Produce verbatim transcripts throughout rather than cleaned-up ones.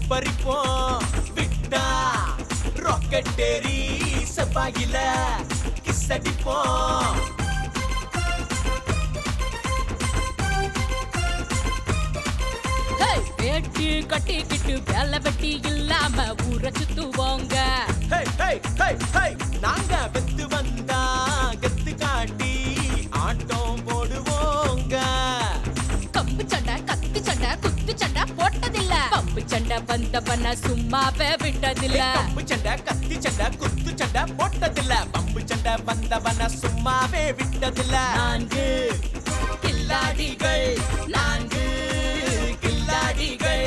பறிப்போம் விட்டா ராக்கெட் டேரி செவ்வாயில கிஸ் அடிப்போம். வேட்டி கட்டிக்கிட்டு வேலை வெட்டி இல்லாம ஊரை சுத்துவோங்க. நாங்க வெத்து வந்தா கத்து காட்டி ஆட்டம் போடுவோங்க. கம்பு சண்டை கத்தி சண்டை குத்து சண்டை போட்டதில்ல. கம்பு சண்டை வந்தவன சும்மாவே விட்டதில்ல. கம்பு சண்டை கத்தி சண்டை குத்து சண்டை போட்டதில்ல. பம்பு சண்டை வந்தவன சும்மாவே விட்டதில்ல. நான்கு கில்லாடிகள் நான்கு கில்லாடிகள்.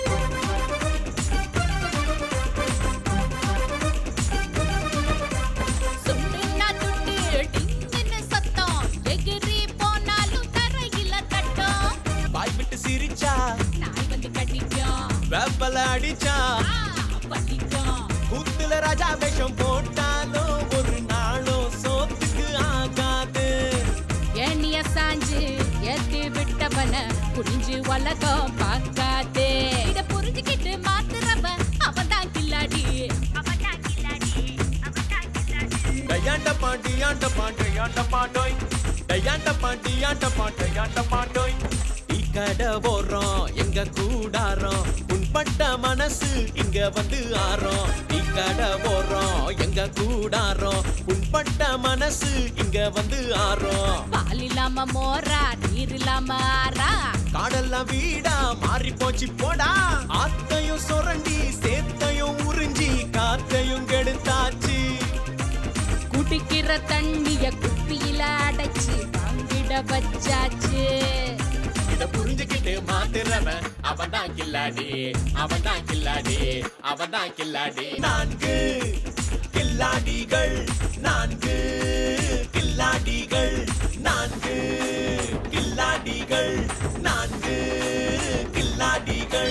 சுண்டினா துண்டு டிங்குன்னு சத்தம் எகிரி போனாலும் தரையில தட்டும். வாய் விட்டு சிரிச்சா நாய் வந்து கட்டிக்கும். வேப்பல அடிச்சா பண்ணிக்கும். கூத்துல ராஜா வேஷம் போட்டாலும் ஒரு நாளும் சோத்துக்கு ஆகாது. ஏனிய சாஞ்சு ஏத்தி விட்டவன புரிஞ்சு உலகம் பார்க்காதே. இத புரிஞ்சுக்கிட்டு மாத்துறவ அவன்தான் கில்லாடி. அவன்தான் கில்லாடி. அவன்தான் கில்லாடி. டயாண்ட பாண்டி யாண்ட பாண்டி யாண்ட பாண்டோய். டயாண்ட பாண்டி யாண்ட பாண்டி யாண்ட பாண்டோய். டீ கடை போறோம் எங்க கூடாரம். உன்பட்ட மனசு இங்க வந்து ஆறோம். டீ கடை போறோம் எங்க கூடாரம். உன்பட்ட மனசு இங்க வந்து ஆறோம். பால் இல்லாம மோரா நீர் இல்லாம ஆறா. காடெல்லாம் வீடா மாறி போச்சு போடா. ஆத்தையும் சொரண்டி சேத்தையும் உறிஞ்சி காத்தையும் கெடுத்தாச்சு. குடிக்கிற தண்ணிய குப்பியில அடைச்சு வாங்கிட வச்சாச்சு. இத புரிஞ்சுக்கிட்டு மாத்துறவன் அவன்தான் கில்லாடி. அவன்தான் கில்லாடி. அவன்தான் கில்லாடி. நான்கு கில்லாடிகள் நான்கு கில்லாடிகள் நான்கு கில்லாடிகள் நான்கு கில்லாடிகள்.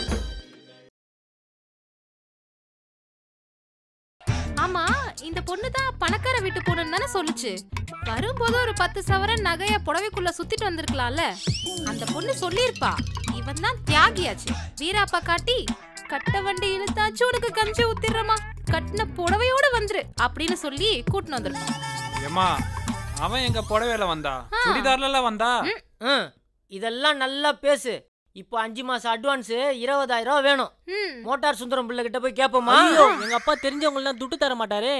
ஆமா, இந்த பொண்ணுதான் பணக்கார வீட்டு பொண்ணுன்னு தானே சொல்லுச்சு. வரும்போது ஒரு பத்து சவரன் நகைய புடவைக்குள்ள சுத்திட்டு வந்திருக்கலாம்ல. அந்த பொண்ணு சொல்லிருப்பா, இவன் தான் தியாகியாச்சு. வீராப்பா காட்டி கட்ட வண்டி இழுத்தாச்சு உனக்கு கஞ்சி ஊத்திடுறமா, கட்டின புடவையோட வந்துரு அப்படின்னு சொல்லி கூட்டின்னு வந்துருப்பான். ஏமா அவன் எங்க புடவையில வந்தா, சுடிதார்ல வந்தா. இதெல்லாம் நல்லா பேசு. இப்போ அஞ்சு மாசம் அட்வான்ஸ் இருபதாயிரம் ரூபாய் வேணும். மோட்டார் சுந்தரம் பிள்ளை கிட்ட போய் கேப்போமா? எங்க அப்பா தெரிஞ்சவங்க எல்லாம் துட்டு தர மாட்டாரு.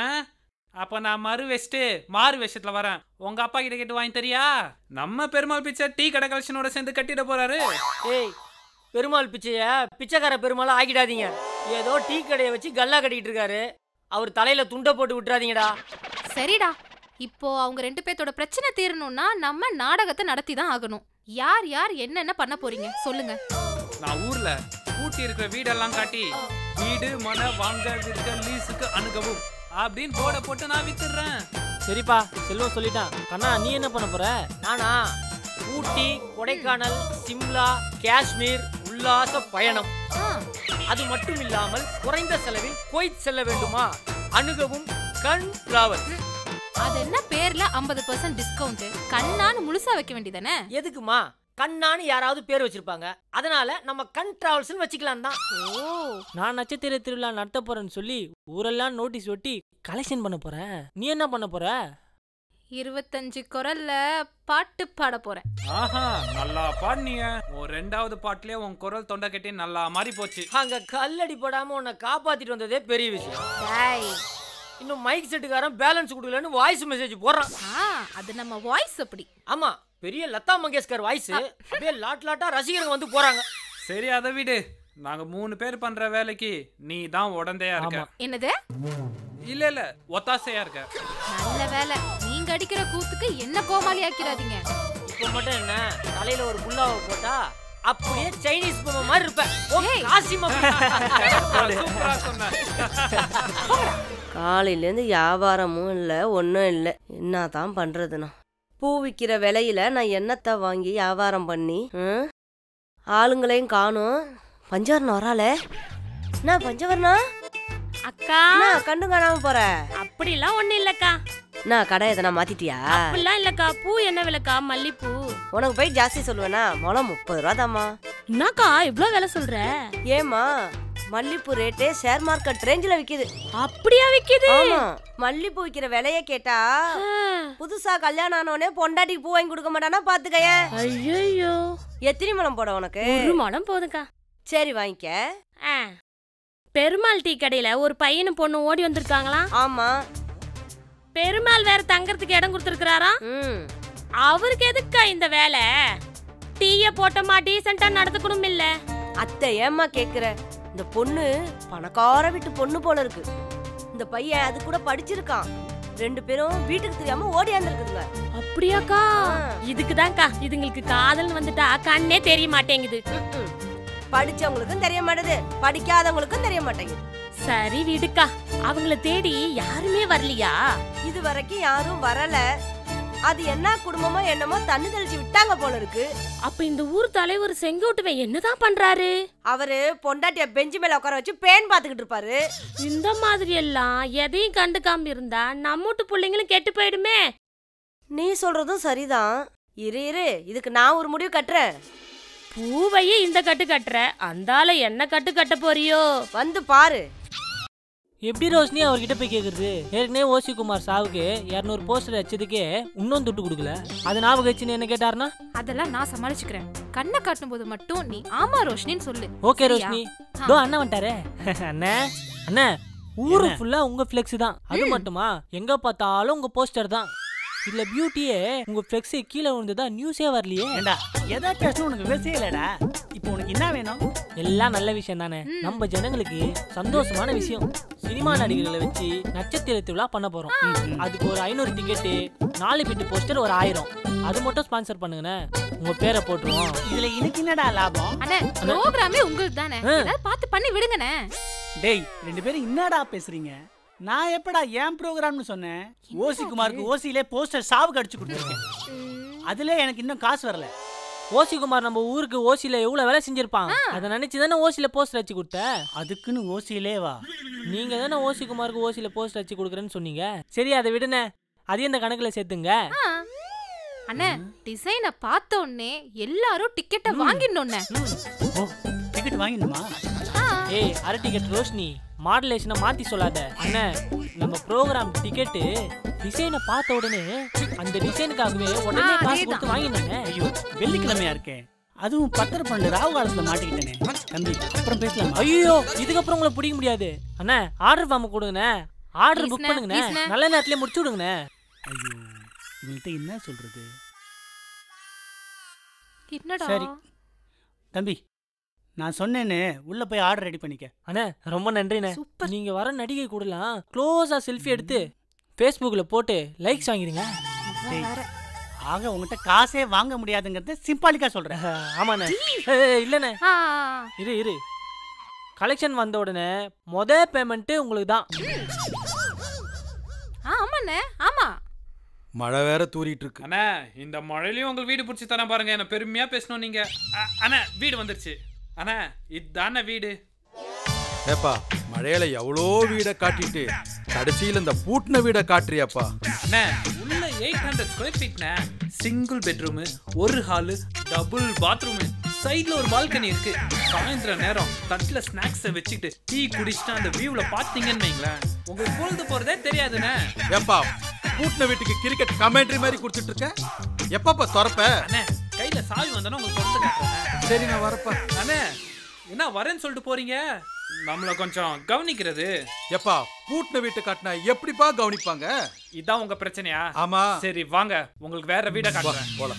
அப்ப நான் மறு வெஸ்ட் மாறு வேஷத்துல வரேன். உங்க அப்பா கிட்ட கேட்டு வாங்கி தரியா? நம்ம பெருமாள் பிச்சை டீ கடை கலெக்ஷனோட சேர்ந்து கட்டிட போறாரு. ஏய், பெருமாள் பிச்சைய பிச்சைக்கார பெருமாளா ஆக்கிடாதீங்க. ஏதோ டீ கடையை வச்சு கல்லா கட்டிட்டு இருக்காரு. அவர் தலையில துண்டை போட்டு விட்டுறாதீங்கடா. சரிடா, இப்போ அவங்க ரெண்டு பேர்த்தோட பிரச்சனை தீரணும்னா நம்ம நாடகத்தை நடத்தி தான் ஆகணும். யார் யார் என்னென்ன பண்ண போறீங்க சொல்லுங்க. நான் ஊர்ல கூட்டி இருக்கிற வீடெல்லாம் காட்டி வீடு மன வாங்க விற்க லீஸுக்கு அணுகவும் அப்படின்னு போட போட்டு நான் வித்துடுறேன். சரிப்பா, செல்வம் சொல்லிட்டான். கண்ணா நீ என்ன பண்ண போற? நானா ஊட்டி, கொடைக்கானல், சிம்லா, காஷ்மீர் உல்லாச பயணம். அது மட்டும் இல்லாமல் குறைந்த செலவில் குவைத் செல்ல வேண்டுமா? அணுகவும் கண் டிராவல். அது என்ன பேர்ல ஐம்பது பர்சன்ட் டிஸ்கவுண்ட்? கண்ணான்னு முழுசா வைக்க வேண்டியதானே? எதுக்குமா? கண்ணான்னு யாராவது பேர் வச்சிருப்பாங்க, அதனால நம்ம கண் டிராவல்ஸ் வச்சுக்கலாம் தான். ஓ, நான் நட்சத்திர திருவிழா நடத்த போறேன்னு சொல்லி ஊரெல்லாம் நோட்டீஸ் ஒட்டி கலெக்ஷன் பண்ண போறேன். நீ என்ன பண்ண போற? இருபத்தஞ்சு குரல்ல பாட்டு பாட போறேன். ஆஹா, நல்லா பாடுனீங்க. ஒரு ரெண்டாவது பாட்டுலயே உன் குரல் தொண்டை கட்டி நல்லா மாறி போச்சு. அங்க கல்லடி போடாம உன்னை காப்பாத்திட்டு வந்ததே பெரிய விஷயம். இன்னும் மைக் செட்டுக்காரன் பேலன்ஸ் கொடுக்கலன்னு வாய்ஸ் மெசேஜ் போடுறான். அது நம்ம வாய்ஸ் அப்படி. ஆமா, பெரிய லதா மங்கேஷ்கர் வாய்ஸ். அப்படியே லாட் லாட்டா ரசிகர்கள் வந்து போறாங்க. சரி, அதை விடு. நாங்க மூணு பேர் பண்ற வேலைக்கு நீ தான் உடந்தையா இருக்க. என்னது? இல்ல இல்ல, ஒத்தாசையா இருக்க. நல்ல வேலை. நீங்க அடிக்கிற கூத்துக்கு என்ன கோமாளி ஆக்கிறாதீங்க. இப்ப மட்டும் என்ன, தலையில ஒரு புல்லாவை போட்டா அப்படியே சைனீஸ் பொம்மை மாதிரி இருப்பேன். காலையிலேருந்து வியாபாரமும் இல்லை, ஒன்றும் இல்லை. என்ன தான் பண்ணுறதுண்ணா? பூ விற்கிற விலையில நான் என்னத்தை வாங்கி வியாபாரம் பண்ணி ஆளுங்களையும் காணும். பஞ்சவரணம் வராளே. என்ன பஞ்சவரணா அக்கா? கண்டு காணாம போற? அப்படிலாம் ஒண்ணு இல்லக்கா. நான் கடை எதனா மாத்திட்டியா? அப்படிலாம் இல்லக்கா. பூ என்ன விலைக்கா? மல்லிப்பூ உனக்கு போய் ஜாஸ்தி சொல்லுவேனா? முளம் முப்பது ரூபா தாம்மா. என்னக்கா இவ்ளோ வேலை சொல்ற? ஏமா மல்லிப்பூ ரேட்டே ஷேர் மார்க்கெட் ரேஞ்சில விக்குது. அப்படியா விக்குது? ஆமா, மல்லிப்பூ விக்கிற விலைய கேட்டா புதுசா கல்யாணம் ஆனோனே பொண்டாட்டிக்கு பூ வாங்கி கொடுக்க மாட்டானா பாத்துக்கய. ஐயோ, எத்தனை முழம் போட உனக்கு? ஒரு முழம் போதுக்கா. சரி வாங்கிக்க. பெருமாள் டீ கடையில ஒரு பையனும் பொண்ணு ஓடி வந்திருக்காங்களா? ஆமா. பெருமாள் வேற தங்கறதுக்கு இடம் கொடுத்திருக்காரா? அவருக்கு எதுக்கா இந்த வேலை? டீய போட்டமா டீசென்ட்டா நடந்துக்கணும் இல்ல? அத்தை ஏம்மா கேக்குற? இந்த பொண்ணு பணக்கார வீட்டு பொண்ணு போல இருக்கு. இந்த பையன் அது கூட படிச்சிருக்கான். ரெண்டு பேரும் வீட்டுக்கு தெரியாம ஓடியாந்துருக்குதுங்க. அப்படியாக்கா? இதுக்குதான்க்கா இதுங்களுக்கு காதல் வந்துட்டா கண்ணே தெரிய மாட்டேங்குது. படிச்சவங்களுக்கும் தெரிய மாட்டேது, படிக்காதவங்களுக்கும் தெரிய மாட்டேங்குது. சரி விடுக்கா, அவங்கள தேடி யாருமே வரலையா? இது வரைக்கும் யாரும் வரல. அது என்ன குடும்பமோ என்னமோ தண்ணி தெளிச்சு விட்டாங்க போல இருக்கு. அப்ப இந்த ஊர் தலைவர் செங்கோட்டுவன் என்னதான் பண்றாரு? அவரு பொண்டாட்டிய பெஞ்சு மேல உட்கார வச்சு பேன் பாத்துக்கிட்டு இருப்பாரு. இந்த மாதிரி எல்லாம் எதையும் கண்டுக்காம இருந்தா நம்ம வீட்டு பிள்ளைங்களும் கெட்டு போயிடுமே. நீ சொல்றதும் சரிதான். இரு இரு, இதுக்கு நான் ஒரு முடிவு கட்டுறேன். பூவையே இந்த கட்டு கட்டுற, அந்தால என்ன கட்டு கட்ட போறியோ? வந்து பாரு. எப்படி ரோஷினி அவர்கிட்ட போய் கேக்குறது? ஏற்கனவே ஓசி குமார் சாவுக்கு இருநூறு போஸ்டர் வச்சதுக்கே இன்னும் துட்டு கொடுக்கல. அது ஞாபகம் வச்சுன்னு என்ன கேட்டாருன்னா அதெல்லாம் நான் சமாளிச்சுக்கிறேன். கண்ணை காட்டும் போது மட்டும் நீ ஆமா ரோஷினின்னு சொல்லு. ஓகே ரோஷினி. தோ அண்ணா வந்துட்டாரே. அண்ணே அண்ணே, ஊரு ஃபுல்லா உங்க ஃபிளெக்ஸ் தான். அது மட்டுமா, எங்க பார்த்தாலும் உங்க போஸ்டர் தான். இதுல பியூட்டியே உங்க ஃபிளெக்ஸ் கீழே விழுந்ததா நியூஸே வரலையே. ஏண்டா எதா பேசணும் உனக்கு விவசாயலடா. இப்போ உனக்கு என்ன வேணும்? எல்லாம் நல்ல விஷயம் தானே. நம்ம ஜனங்களுக்கு சந்தோஷமான விஷயம். சினிமா நடிகர்களை வச்சு நட்சத்திர திருவிழா பண்ண போறோம். அதுக்கு ஒரு ஐநூறு டிக்கெட்டு, நாலு பிட்டு போஸ்டர், ஒரு ஆயிரம். அது மட்டும் ஸ்பான்சர் பண்ணுங்கண்ணே. உங்க பேரை போட்டுருவோம். இதுல எனக்கு என்னடா லாபம்? அண்ணே, ப்ரோகிராமே உங்களுக்கு தானே, ஏதாவது பார்த்து பண்ணி விடுங்கண்ணே. டேய் ரெண்டு பேரும் என்னடா பேசுறீங்க? நான் எப்படா ஏன் ப்ரோகிராம்னு சொன்னேன்? ஓசி குமாருக்கு ஓசியிலே போஸ்டர் சாவுக்கு அடிச்சு கொடுத்துருக்கேன். அதுல எனக்கு இன்னும் காசு வரல. ஓசி குமார் நம்ம ஊருக்கு ஓசியில எவ்வளவு வேலை செஞ்சிருப்பான். அதை நினைச்சு தானே ஓசியில போஸ்டர் வச்சு கொடுத்த. அதுக்குன்னு ஓசியிலே வா. நீங்க தானே ஓசி குமாருக்கு ஓசியில போஸ்டர் வச்சு கொடுக்குறேன்னு சொன்னீங்க. சரி அதை விடுனே, அதையும் இந்த கணக்குல சேர்த்துங்க. அண்ணே, டிசைனை பார்த்த உடனே எல்லாரும் டிக்கெட்டை வாங்கிடணும்னே. ஓ, டிக்கெட் வாங்கிடணுமா? ஏய் அரை டிக்கெட் ரோஷினி, மாடுலேஷனை மாத்தி சொல்லாத. அண்ணே, நம்ம ப்ரோகிராம் டிக்கெட்டு டிசைனை பார்த்த உடனே அந்த டிசைனுக்காகவே உடனே காசு கொடுத்து வாங்கினாங்க. ஐயோ, வெள்ளிக்கிழமையா இருக்கேன், அதுவும் பத்திர பன்னெண்டு ராவு காலத்துல மாட்டிக்கிட்டேனே. தம்பி அப்புறம் பேசலாம். ஐயோ, இதுக்கப்புறம் உங்களை பிடிக்க முடியாது. அண்ணா ஆர்டர் ஃபார்ம் கொடுங்கண்ணே. ஆர்டர் புக் பண்ணுங்கண்ணே. நல்ல நேரத்திலே முடிச்சு விடுங்கண்ணே. ஐயோ, இவங்கள்ட்ட என்ன சொல்றது? என்னடா? சரி தம்பி, நான் சொன்னேன்னு உள்ள போய் ஆர்டர் ரெடி பண்ணிக்க. அண்ணே ரொம்ப நன்றிண்ணே. நீங்க வர நடிகை கூடலாம் க்ளோஸா செல்ஃபி எடுத்து ஃபேஸ்புக்ல போட்டு லைக்ஸ் வாங்கிடுங்க. ஆக உங்ககிட்ட காசே வாங்க முடியாதுங்கிறத சிம்பாலிக்கா சொல்றேன். ஆமாண்ணே. இல்லண்ணே, இரு இரு கலெக்ஷன் வந்த உடனே மொத பேமெண்ட் உங்களுக்கு தான். ஆமாண்ணே, ஆமா. மழை வேற தூரிட்டு இருக்கு. அண்ணா, இந்த மழையிலயும் உங்க வீடு பிடிச்சி தரேன் பாருங்க. என்ன பெருமையா பேசணும் நீங்க. அண்ணா வீடு வந்துருச்சு. அண்ணா இதுதானே வீடு. ஏப்பா, மழையில எவ்வளோ வீடை காட்டிட்டு கடைசியில் இந்த பூட்டின வீடை காட்டுறியாப்பா? அண்ணா உள்ள எயிட் ஹண்ட்ரட் ஸ்கொயர் ஃபீட்ண்ணே. சிங்கிள் பெட்ரூமு, ஒரு ஹாலு, டபுள் பாத்ரூமு, சைட்ல ஒரு பால்கனி இருக்கு. சாயந்தர நேரம் தட்டுல ஸ்நாக்ஸை வச்சுட்டு டீ குடிச்சிட்டு அந்த வியூல பாத்தீங்கன்னு வைங்களேன், உங்களுக்கு பொழுது போறதே தெரியாதுண்ணே. ஏப்பா, பூட்டின வீட்டுக்கு கிரிக்கெட் கமெண்ட்ரி மாதிரி கொடுத்துட்டு இருக்க. எப்பப்பா திறப்ப? அண்ணே கையில சாவி வந்தானே உங்களுக்கு திறந்து காட்டுறேன். சரி நான் வரப்பா. அண்ணே என்ன வரேன்னு சொல்லிட்டு போறீங்க? நம்மள கொஞ்சம் கவனிக்கிறது. எப்பா, பூட்டின வீட்டை காட்டினா எப்படிப்பா கவனிப்பாங்க? இதான் உங்க பிரச்சனையா? ஆமா. சரி வாங்க, உங்களுக்கு வேற வீட காட்டுறேன். போலாம்.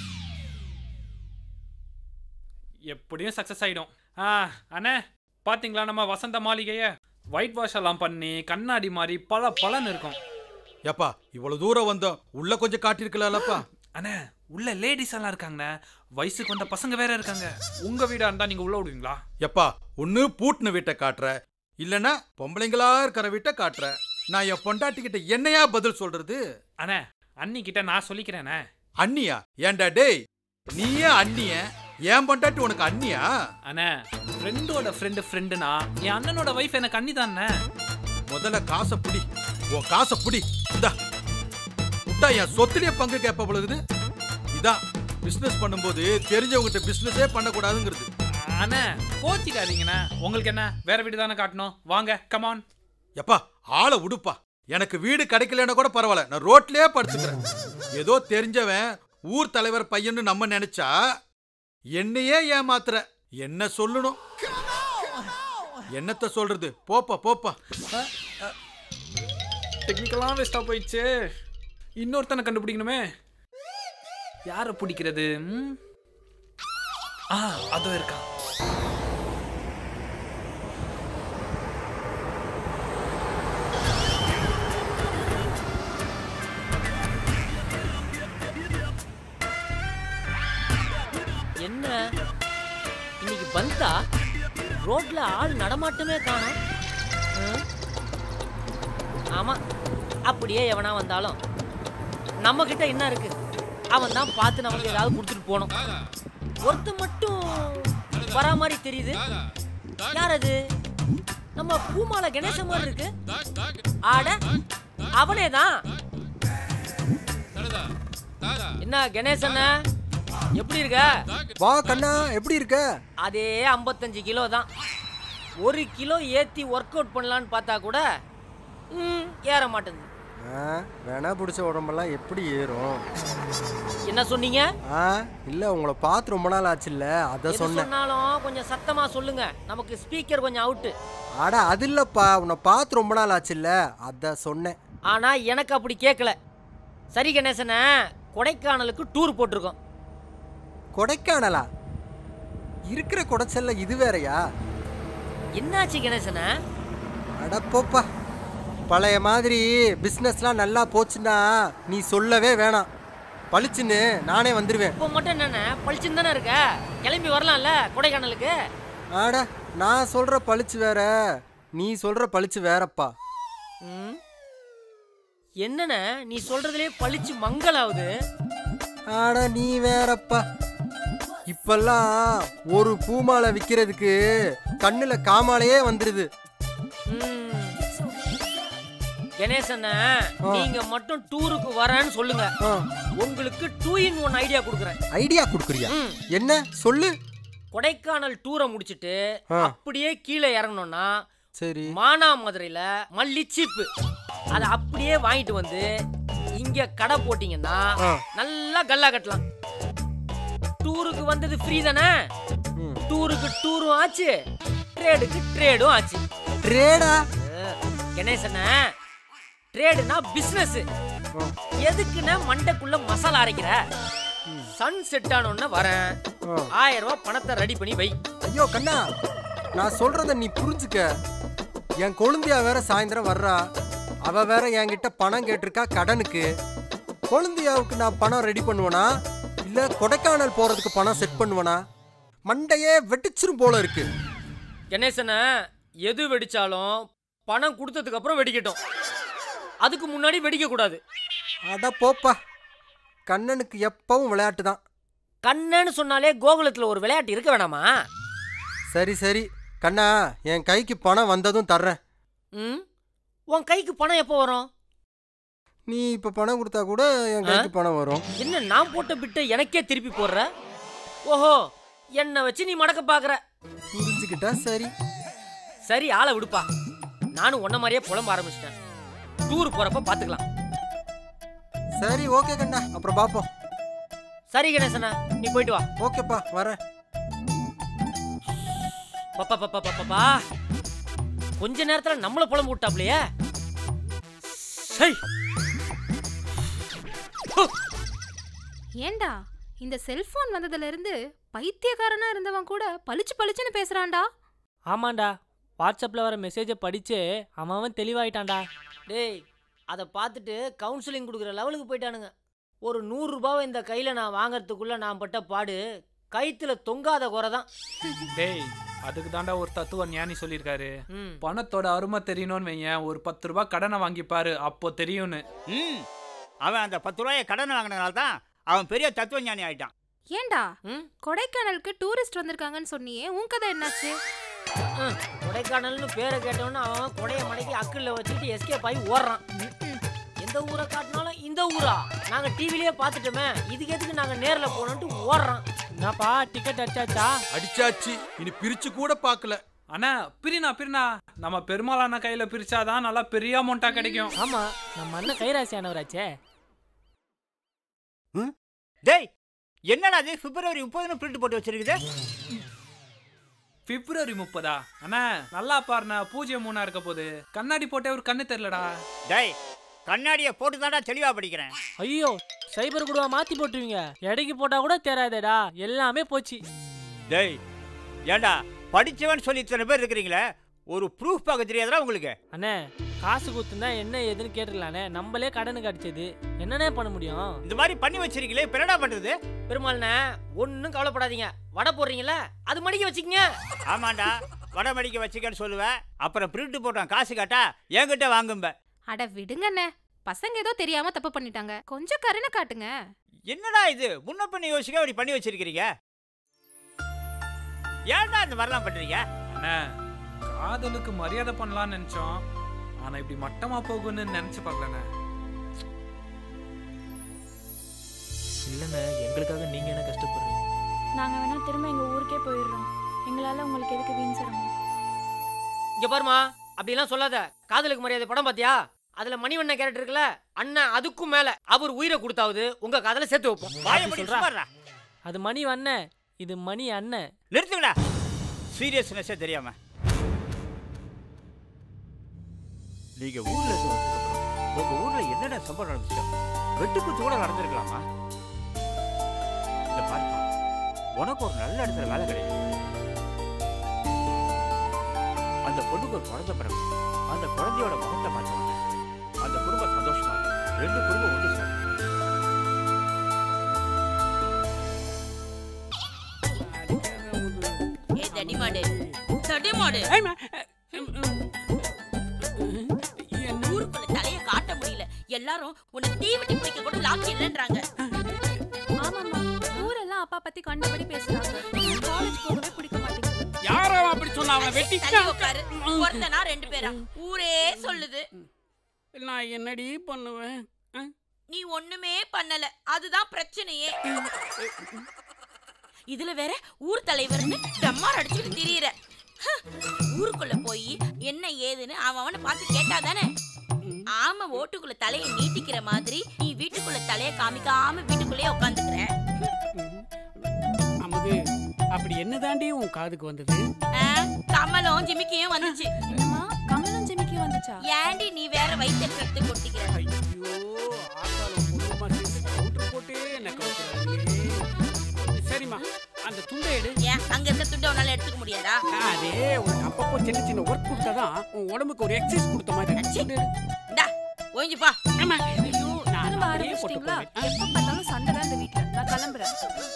எப்படியும் சக்சஸ் ஆயிடும். ஆ அண்ணே பாத்தீங்களா நம்ம வசந்த மாளிகைய? ஒயிட் வாஷ் எல்லாம் பண்ணி கண்ணாடி மாதிரி பல பலன்னு இருக்கும். எப்பா, இவ்வளவு தூரம் வந்தோம், உள்ள கொஞ்சம் காட்டிருக்கலாம்லப்பா. அண்ணே உள்ள லேடிஸ் எல்லாம் இருக்காங்க, வயசுக்கு வந்த பசங்க வேற இருக்காங்க. உங்க வீடா இருந்தா நீங்க உள்ள விடுவீங்களா? எப்பா, ஒண்ணு பூட்டின வீட்டை காட்டுற, இல்லனா பொம்பளைங்களா இருக்கிற வீட்டை காட்டுற. நான் என் பொண்டாட்டி கிட்ட என்னையா பதில் சொல்றது? அண்ணே அண்ணி கிட்ட நான் சொல்லிக்கிறேனே. அண்ணியா? ஏண்டா டேய், நீயே அண்ணிய, ஏன் பொண்டாட்டி உனக்கு அண்ணியா? அண்ணே ஃப்ரெண்டோட ஃப்ரெண்டு ஃப்ரெண்டுனா என் அண்ணனோட வைஃப் எனக்கு அண்ணி தானே. முதல்ல காசை புடி, உன் காசை புடி. இந்தா விட்டா என் சொத்துலயே பங்கு கேட்ப பொழுது. இதான் பிசினஸ் பண்ணும்போது தெரிஞ்சவங்கிட்ட பிசினஸே பண்ணக்கூடாதுங்கிறது. அண்ணா கோச்சிக்காதீங்கண்ணா. உங்களுக்கு என்ன வேற வீடு தானே காட்டணும்? வாங்க கமான். எப்பா ஆளை உடுப்பா. எனக்கு வீடு கிடைக்கலன்னா கூட பரவாயில்ல, நான் ரோட்லயே படுத்துக்கிறேன். ஏதோ தெரிஞ்சவன் ஊர் தலைவர் பையன்னு நம்ம நினைச்சா என்னையே ஏமாத்துற. என்ன சொல்லணும், என்னத்த சொல்றது? போப்பா போப்பா. டெக்னிக்கலாக வேஸ்ட்டாக போயிடுச்சு. இன்னொருத்தனை கண்டுபிடிக்கணுமே. யாரை பிடிக்கிறது? ஆ அதோ இருக்கா. என்ன இன்னைக்கு பந்தா ரோட்ல ஆள் நடமாட்டமே காணோம். ஆமா, அப்படியே எவனா வந்தாலும் நம்ம கிட்ட என்ன இருக்கு, அவன் தான் பார்த்து நமக்கு ஏதாவது கொடுத்துட்டு போனோம். ஒருத்த மட்டும் வரா மாதிரி தெரியுது. யார் அது? நம்ம பூமாலை கணேசன் மாதிரி இருக்கு. ஆட அவனே தான். என்ன கணேசன் எப்படி இருக்க? வா கண்ணா, எப்படி இருக்க? அதே ஐம்பத்தஞ்சு கிலோ தான். ஒரு கிலோ ஏத்தி ஒர்க் அவுட் பண்ணலான்னு பார்த்தா கூட ஏற மாட்டேங்குது. வேணா பிடிச்ச உடம்பெல்லாம் எப்படி ஏறும்? என்ன சொன்னீங்க? ஆ இல்ல, உங்களை பார்த்து ரொம்ப நாள் ஆச்சு இல்ல, அத சொன்னேன். சொன்னாலும் கொஞ்சம் சத்தமா சொல்லுங்க, நமக்கு ஸ்பீக்கர் கொஞ்சம் அவுட். அட அது இல்லப்பா, உன்னை பார்த்து ரொம்ப நாள் ஆச்சு இல்ல, அத சொன்னேன். ஆனா எனக்கு அப்படி கேட்கல. சரி கணேசன, கொடைக்கானலுக்கு டூர் போட்டிருக்கோம். கொடைக்கானலா? இருக்கிற கொடைச்சல்ல இது வேறயா? என்னாச்சு கணேசன? அட போப்பா, பழைய மாதிரி பிஸ்னஸ்லாம் நல்லா போச்சுன்னா நீ சொல்லவே வேணாம். பளிச்சுன்னு நானே வந்துடுவேன். இப்போ மட்டும் என்னென்ன பளிச்சுன்னு தானே இருக்க? கிளம்பி வரலாம்ல கொடைக்கானலுக்கு? ஆடா, நான் சொல்ற பளிச்சு வேற, நீ சொல்ற பளிச்சு வேறப்பா. ம் என்னென்ன நீ சொல்றதுலேயே பளிச்சு மங்களாவுது. ஆடா நீ வேறப்பா. இப்பெல்லாம் ஒரு பூமாலை விற்கிறதுக்கு கண்ணுல காமாலையே வந்துடுது. கணேசன், நீங்க மட்டும் டூருக்கு வரேன்னு சொல்லுங்க, உங்களுக்கு டூ இன் ஒன் ஐடியா கொடுக்குறேன். ஐடியா கொடுக்குறியா? என்ன சொல்லு. கொடைக்கானல் டூரை முடிச்சிட்டு அப்படியே கீழே இறங்கணும்னா சரி, மானாமதுரையில மல்லி சீப்பு அதை அப்படியே வாங்கிட்டு வந்து இங்க கடை போட்டீங்கன்னா நல்லா கல்லா கட்டலாம். டூருக்கு வந்தது ஃப்ரீ தானே? டூருக்கு டூரும் ஆச்சு, ட்ரேடுக்கு ட்ரேடும் ஆச்சு. ட்ரேடா? கணேசன, ட்ரேடுனா பிசினஸ். எதுக்குன்னா மண்டைக்குள்ள மசாலா அரைக்கிற. சன் செட் ஆனோன்னு வரேன், ஆயிரம் ரூபாய் பணத்தை ரெடி பண்ணி வை. ஐயோ கண்ணா, நான் சொல்றத நீ புரிஞ்சுக்க. என் கொழுந்தியா வேற சாயந்தரம் வர்றா. அவ வேற என்கிட்ட பணம் கேட்டிருக்கா கடனுக்கு. கொழுந்தியாவுக்கு நான் பணம் ரெடி பண்ணுவேனா இல்ல கொடைக்கானல் போறதுக்கு பணம் செட் பண்ணுவேனா? மண்டையே வெடிச்சிரும் போல இருக்கு. கணேசன, எது வெடிச்சாலும் பணம் கொடுத்ததுக்கு அப்புறம் வெடிக்கட்டும், அதுக்கு முன்னாடி வெடிக்க கூடாது. அட போப்பா, கண்ணனுக்கு எப்பவும் விளையாட்டு தான். கண்ணன்னு சொன்னாலே கோகுலத்துல ஒரு விளையாட்டு இருக்க வேணாமா? சரி சரி கண்ணா, என் கைக்கு பணம் வந்ததும் தர்றேன். ம் உன் கைக்கு பணம் எப்போ வரும்? நீ இப்ப பணம் கொடுத்தா கூட என் கைக்கு பணம் வரும். என்ன நான் போட்ட பிட்ட எனக்கே திருப்பி போடுற? ஓஹோ, என்ன வச்சு நீ மடக்க பாக்குற. புரிஞ்சுக்கிட்டா சரி. சரி, ஆளை விடுப்பா. நானும் உன்ன மாதிரியே புலம்ப ஆரம்பிச்சிட்டேன். டூர் போறப்ப பாத்துக்கலாம். சரி ஓகே கண்ணா, அப்புறம் பாப்போம். சரி கணேசனா, நீ போயிட்டு வா. ஓகேப்பா, வரேன். பாப்பா பாப்பா பாப்பா, கொஞ்ச நேரத்துல நம்மள புலம்பு விட்டாப்லையே. ஏண்டா, இந்த செல்போன் வந்ததுல இருந்து பைத்தியக்காரனா இருந்தவன் கூட பளிச்சு பளிச்சுன்னு பேசுறான்டா. ஆமாண்டா, வாட்ஸ்அப்ல வர மெசேஜை படிச்சு அவன் அவன் தெளிவாயிட்டான்டா. டேய், அதை பார்த்துட்டு கவுன்சிலிங் கொடுக்குற லெவலுக்கு போயிட்டானுங்க. ஒரு நூறு ரூபாவை இந்த கையில நான் வாங்கறதுக்குள்ள நான் பட்ட பாடு கைத்துல தொங்காத குறை தான். டேய், அதுக்கு தாண்டா ஒரு தத்துவ ஞானி சொல்லியிருக்காரு, பணத்தோட அருமை தெரியணும்னு வையன், ஒரு பத்து ரூபாய் கடனை வாங்கிப்பாரு, அப்போ தெரியும்னு. ம் அவன் அந்த பத்து ரூபாயை கடனை வாங்கினதுனால தான் அவன் பெரிய தத்துவ ஞானி ஆயிட்டான். ஏண்டா, கொடைக்கானலுக்கு டூரிஸ்ட் வந்திருக்காங்கன்னு சொன்னியே, உன் கதை என்னாச்சு? கொடைக்கானல்னு பேரை கேட்டவொன்னு அவன் கொடைய மடக்கி அக்குள்ள வச்சுட்டு எஸ்கேப் ஆகி ஓடுறான். எந்த ஊரை காட்டினாலும் இந்த ஊரா நாங்க டிவிலேயே பார்த்துட்டோமே, இதுக்கு எதுக்கு நாங்க நேரில் போனோன்ட்டு ஓடுறான். என்னப்பா டிக்கெட் அடிச்சாச்சா? அடிச்சாச்சு, இனி பிரிச்சு கூட பார்க்கல. அண்ணா பிரினா பிரினா நம்ம பெருமாள் அண்ணா கையில பிரிச்சாதான் நல்லா பெரிய அமௌண்டா கிடைக்கும். ஆமா, நம்ம அண்ணன் கைராசியானவராச்சே. டேய் என்னடா இது பிப்ரவரி முப்பதுன்னு பிரிண்ட் போட்டு வச்சிருக்குது? பிப்ரவரி முப்பதா? அண்ணா நல்லா பாருண்ணா, பூஜ்ஜியம் மூணா இருக்க போது. கண்ணாடி போட்டே ஒரு கண்ணு தெரியலடா. டேய் கண்ணாடியை போட்டு தான்டா தெளிவா படிக்கிறேன். ஐயோ, சைபர் கூடவா மாத்தி போட்டுருவீங்க? எடைக்கு போட்டா கூட தெரியாதேடா, எல்லாமே போச்சு. டேய் ஏண்டா படிச்சவன் சொல்லி இத்தனை பேர் இருக்கிறீங்களே, ஒரு ப்ரூஃப் பார்க்க தெரியாதா உங்களுக்கு? அண்ணே காசு கொடுத்துருந்தா என்ன ஏதுன்னு கேட்டுடலானே, நம்மளே கடனுக்கு அடிச்சது, என்னண்ணே பண்ண முடியும்? இந்த மாதிரி பண்ணி வச்சிருக்கீங்களே, இப்போ என்னடா பண்றது? பெருமாள்ண்ணே ஒன்றும் கவலைப்படாதீங்க, வடை போடுறீங்களா அது மடிக்க வச்சுக்கங்க. ஆமாண்டா, வடை மடிக்க வச்சுக்கன்னு சொல்லுவேன், அப்புறம் பிரிண்ட் போட்டான் காசு காட்டா என்கிட்ட வாங்கும்ப. அட விடுங்கண்ணே, பசங்க ஏதோ தெரியாம தப்பு பண்ணிட்டாங்க, கொஞ்சம் கருணை காட்டுங்க. என்னடா இது முன்ன பண்ணி யோசிக்க அப்படி பண்ணி வச்சிருக்கீங்க? ஏன்டா இந்த மாதிரிலாம் பண்றீங்க? அண்ணா காதலுக்கு மரியாதை பண்ணலாம்னு நினைச்சோம், ஆனா இப்படி மட்டமா போகும்னு நினைச்சு பார்க்கலண்ணே. இல்லைண்ணே, எங்களுக்காக நீங்க என்ன கஷ்டப்படுறீங்க? நாங்க வேணா திரும்ப எங்க ஊருக்கே போயிடுறோம், எங்களால உங்களுக்கு எதுக்கு வீண் சிரமம்? இங்க பாருமா, அப்படிலாம் சொல்லாத. காதலுக்கு மரியாதை படம் பாத்தியா? அதுல மணிவண்ண கேரக்டர் இருக்குல்ல, அண்ணன் அதுக்கும் மேல அவர் உயிரை கொடுத்தாவது உங்க காதல சேர்த்து வைப்போம். அது மணி அண்ணன், இது மணி அண்ணன். நிறுத்துங்கடா, சீரியஸ்னஸே தெரியாம. நீங்க ஊர்ல இருந்து உங்க ஊர்ல என்னென்ன சம்பவம் நடந்துச்சு? வெட்டுக்குத்து கூட நடந்திருக்கலாமா? இந்த பாருப்பா, உனக்கு ஒரு நல்ல இடத்துல வேலை கிடைக்கும், அந்த பொண்ணுக்கு ஒரு குழந்தை பிறகு அந்த குழந்தையோட முகத்தை பார்த்தோம், அந்த குடும்பம் சந்தோஷமா இருக்கு, ரெண்டு குடும்பம் ஒன்று சார். ஏ தடிமாடு தடிமாடு, ஊருக்குள்ள தலைய காட்ட முடியல, எல்லாரும் உன்னை தீவட்டி பிடிக்க கூட லாக்கி இல்லன்றாங்க. ஆமாமா, ஊரெல்லாம் அப்பா பத்தி கண்டபடி பேசுறாங்க, காலேஜ் போகவே பிடிக்க மாட்டேங்குது. யாரோ அப்படி சொன்னாங்க? வெட்டி உட்காரு, ஒருத்தனா ரெண்டு பேரா ஊரே சொல்லுது. நான் என்னடி பண்ணுவேன்? நீ ஒண்ணுமே பண்ணல, அதுதான் பிரச்சனையே. இதுல வேற ஊர் தலைவர்னு டம்மார் அடிச்சுட்டு திரியற. ஊருக்குள்ள போய் என்ன ஏதுன்னு அவன் அவனை பார்த்து கேட்டாதானே? ஆமா, ஓட்டுக்குள்ள தலையை நீட்டிக்கிற மாதிரி நீ வீட்டுக்குள்ள தலையை காமிக்காம வீட்டுக்குள்ளே உட்காந்துக்கிற. அமுது, அப்படி என்னதாண்டி உன் காதுக்கு வந்தது? கமலும் ஜிமிக்கியும் வந்துச்சு. கமலும் ஜிமிக்கியும் வந்துச்சா? ஏண்டி நீ வேற வயிற்று கொட்டிக்கிற? ஐயோ, ஆத்தாலும் பொண்ணுமா சேர்ந்து கவுண்டர் போட்டே என்ன கவுத்துறாங்களே. சரிம்மா, அந்த துண்டை எடு. ஏன் அங்க இருக்க துண்டை உன்னால எடுத்துக்க முடியாதா? அதே உனக்கு அப்பப்போ சின்ன சின்ன ஒர்க் கொடுத்தாதான் உன் உடம்புக்கு ஒரு எக்ஸசைஸ் கொடுத்த மாதிரி. ஓய்ஞ்சுப்பா. ஆமா, திரும்ப ஆரம்பிச்சிட்டீங்களா? எப்ப பார்த்தாலும் சண்டை தான் இந்த வீட்ல. நான் கிளம்புறேன்.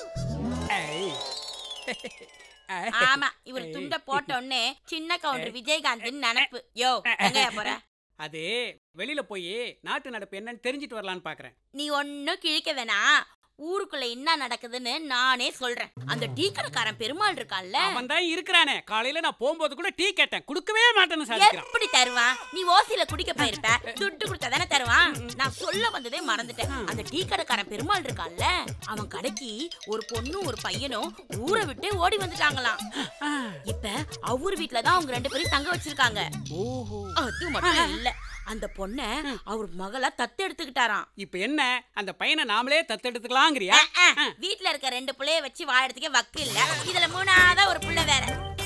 ஆமா, இவர் துண்ட போட்ட உடனே சின்ன கவுண்டர் விஜயகாந்த் நினைப்பு. யோ, எங்கயா போற? அது வெளியில போய் நாட்டு நடப்பு என்னன்னு தெரிஞ்சிட்டு வரலான்னு பாக்குறேன். நீ ஒன்னும் கிழிக்க வேணாம், ஊருக்குள்ள என்ன நடக்குதுன்னு நானே சொல்றேன். அந்த டீ கடைக்காரன் பெருமாள் இருக்கான்ல, அவன் தான் இருக்கிறானே. காலையில நான் போகும்போது கூட டீ கேட்டேன், குடுக்கவே மாட்டேன்னு சொல்றான். எப்படி தருவான்? நீ ஓசில குடிக்க போயிருப்ப, துட்டு கொடுத்தா தானே தருவான். நான் சொல்ல வந்ததே மறந்துட்டேன். அந்த டீ கடைக்காரன் பெருமாள் இருக்கான்ல, அவன் கடைக்கு ஒரு பொண்ணும் ஒரு பையனும் ஊரை விட்டு ஓடி வந்துட்டாங்களாம். இப்ப அவர் வீட்டுலதான் அவங்க ரெண்டு பேரும் தங்க வச்சிருக்காங்க. அது மட்டும் இல்ல, அந்த பொண்ண அவர் மகளா தத்து எடுத்துக்கிட்டாராம். இப்ப என்ன, அந்த பையனை நாமளே தத்து எடுத்துக்கலாங்கிறியா? வீட்டுல இருக்க ரெண்டு பிள்ளைய வச்சு வாழறதுக்கே வக்கு இல்ல, இதுல மூணாவதா ஒரு பிள்ளை வேற.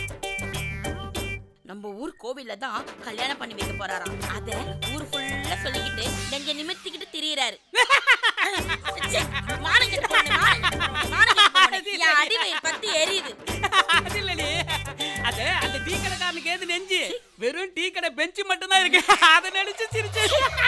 நம்ம ஊர் கோவில்ல தான் கல்யாணம் பண்ணி வைக்க போறாராம். அத ஊர் ஃபுல்லா சொல்லிக்கிட்டு நெஞ்ச நிமித்திக்கிட்டு திரியறாரு. மானங்கிட்ட பொண்ணு, மானங்கிட்ட பொண்ணு, என் அடிவயிறு பத்தி எரியுது. அது அந்த டீ கடைக்காரனுக்கு ஏது நெஞ்சு, வெறும் டீ கடை பெஞ்சு மட்டும் தான் இருக்கு, அதை நினைச்சு சிரிச்சு.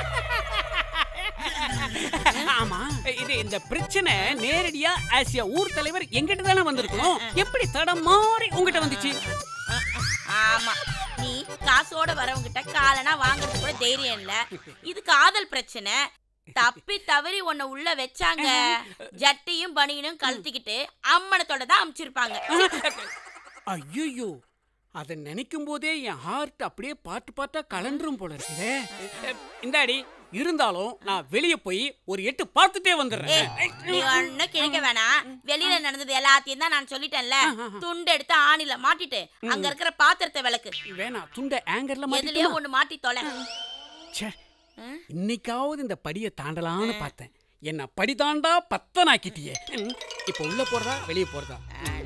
ஆமா, இது இந்த பிரச்சனை நேரடியா ஆசியா ஊர் தலைவர் எங்கிட்ட தானே வந்திருக்கணும், எப்படி தடம் மாறி உங்ககிட்ட வந்துச்சு? ஆமா, நீ காசோட வரவங்கிட்ட காலனா வாங்குறது கூட தைரியம் இல்ல. இது காதல் பிரச்சனை. தப்பி தவறி உன்னை உள்ள வச்சாங்க, ஜட்டியும் பனியனும் கழட்டிக்கிட்டு அம்மனத்தோட தான் அமிச்சிருப்பாங்க. ஐயோ, அதை நினைக்கும் போதே என் ஹார்ட் அப்படியே பாட்டு பாட்டா கலண்டுரும் போல இருக்குதே. இந்தாடி இருந்தாலும் நான் வெளியே போய் ஒரு எட்டு பார்த்துட்டே வந்துடுறேன். நீ ஒன்னும் கிழிக்க வேணாம். வெளியில நடந்தது எல்லாத்தையும் தான் நான் சொல்லிட்டேன்ல. துண்டு எடுத்து ஆணில மாட்டிட்டு அங்க இருக்கிற பாத்திரத்தை விளக்கு. வேணாம், துண்டை ஆங்கர்ல எதுலயே ஒண்ணு மாட்டி தொலை. இன்னைக்காவது இந்த படியை தாண்டலான்னு பார்த்தேன். என்ன படி தாண்டா பத்தனாக்கிட்டியே. இப்ப உள்ள போறதா வெளியே போறதா?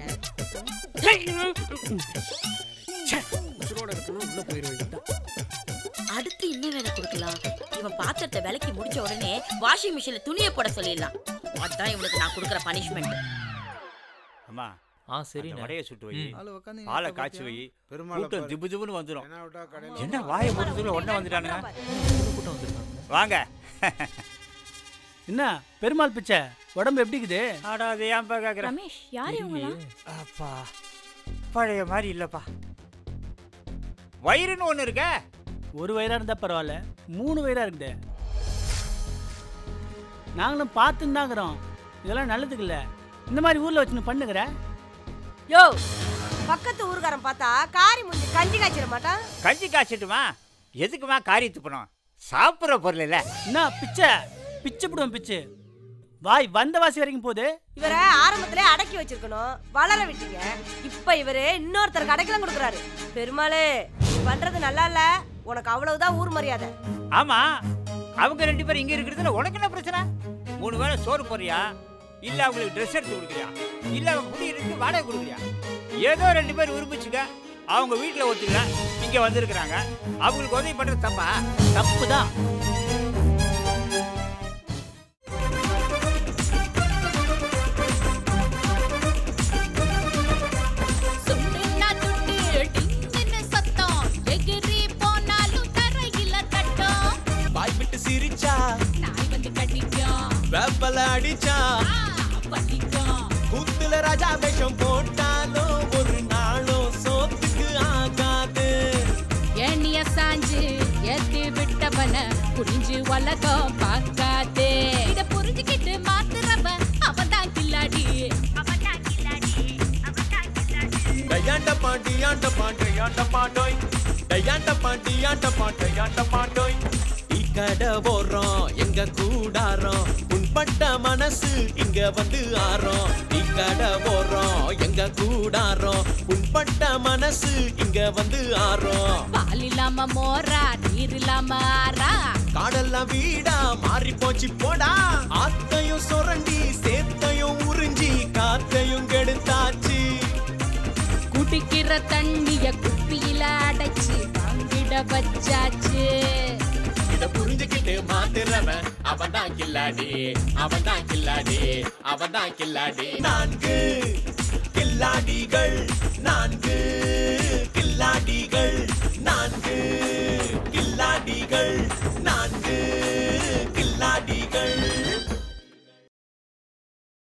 உசுரோட இருக்கணும், உள்ள போயிட வேண்டியதுதான். அடுத்து என்ன வேலை கொடுக்கலாம்? இவன் பாத்திரத்தை விலக்கி முடிச்ச உடனே வாஷிங் மிஷின்ல துணியை போட சொல்லிடலாம். அதான் இவனுக்கு நான் கொடுக்குற பனிஷ்மெண்ட். அம்மா ஆ சரி, வடையை சுட்டு வை, பாலை காய்ச்சி வை, கூட்டம் ஜிபு ஜிபுன்னு வந்துடும். என்ன வாயை போட்டு உடனே வந்துட்டானுங்க. வாங்க. என்ன பெருமாள் பிச்சை, உடம்பு எப்படி இருக்குது? ஆடா அது ஏன்பா கேக்குறேன்? ரமேஷ், யார் இவங்கலாம்? அப்பா பழைய மாதிரி இல்லப்பா. வயிறுன்னு ஒண்ணு இருக்க. ஒரு வயிறா இருந்தா பரவாயில்ல, மூணு வயிறா இருக்குது. நாங்களும் பார்த்துன்னு தாங்கிறோம். இதெல்லாம் நல்லதுக்கு இல்ல. இந்த மாதிரி ஊர்ல வச்சுன்னு பண்ணுகிற. யோ, பக்கத்து ஊர்காரன் பார்த்தா காரி முஞ்சி கஞ்சி காய்ச்சிட மாட்டான். கஞ்சி காய்ச்சிட்டுமா? எதுக்குமா காரி துப்பணும்? சாப்பிட்ற பொருள் இல்ல. என்ன பிச்சை பிச்சை போடுவோம் பிச்சு. வாய் வந்த வாசி வரைக்கும் போகுது. இவரை ஆரம்பத்திலே அடக்கி வச்சிருக்கணும், வளர விட்டீங்க. இப்ப இவரு இன்னொருத்தருக்கு அடைக்கலம் கொடுக்குறாரு. பெருமாளே, நீ பண்றது நல்லா இல்ல. உனக்கு அவ்வளவுதான் ஊர் மரியாதை. ஆமா, அவங்க ரெண்டு பேரும் இங்க இருக்கிறதுல உனக்கு என்ன பிரச்சனை? மூணு வேளை சோறு போறியா, இல்ல அவங்களுக்கு ட்ரெஸ் எடுத்து கொடுக்குறியா, இல்ல அவங்க குடி இருக்கு வாடகை கொடுக்குறியா? ஏதோ ரெண்டு பேர் விரும்பிச்சுக்க. அவங்க வீட்டுல ஒத்துக்கல, இங்க வந்திருக்கிறாங்க. அவங்களுக்கு உதவி பண்றது தப்பா? தப்பு தான். சிரிச்சா நாய் வந்து கடிக்கும், வேப்பல அடிச்சா படிக்கும், கூத்துல ராஜா வேஷம் போட்டாலும் ஒரு நாளும் சோத்துக்கு ஆகாது. எண்ணிய சாஞ்சு ஏத்தி விட்டவன புரிஞ்சு உலகம் பார்க்காதே. இத புரிஞ்சுக்கிட்டு மாத்துறவ அவன் தான் கில்லாடி, அவன் தான் கில்லாடி, அவன் தான் கில்லாடி. டயாண்ட பாண்டி ஆண்ட பாண்ட யாண்ட பாண்டோய், டயாண்ட பாண்டி ஆண்ட பாண்ட யாண்ட பாண்டோய். கடை போறோம் எங்க கூடாரோம், உன்பட்ட மனசு இங்க வந்து ஆறோம். நீ கடை போறோம் எங்க கூடாரோம், உன்பட்ட மனசு இங்க வந்து ஆறோம். பால் இல்லாம மோரா, நீர் இல்லாம ஆறா, காடெல்லாம் வீடா மாறி போச்சு போடா. ஆத்தையும் சுரண்டி சேத்தையும் உறிஞ்சி காத்தையும் கெடுத்தாச்சு. குடிக்கிற தண்ணிய குப்பியில அடைச்சு வாங்கிட வச்சாச்சு. புரிஞ்சுக்கிட்டு மாத்துறவன் அவன் தான் கில்லாடி, அவன் தான் கில்லாடி, அவன் தான் கில்லாடி. நான்கு கில்லாடிகள், நான்கு கில்லாடிகள்.